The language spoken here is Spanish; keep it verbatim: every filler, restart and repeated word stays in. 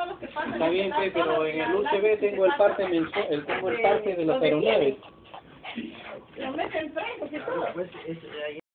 los que pasan. Está bien, Pe, pero en el U C B tengo el parte mensual, el, tengo el parte de los aeronaves. Lo meten preso y todo. Pues, es, ahí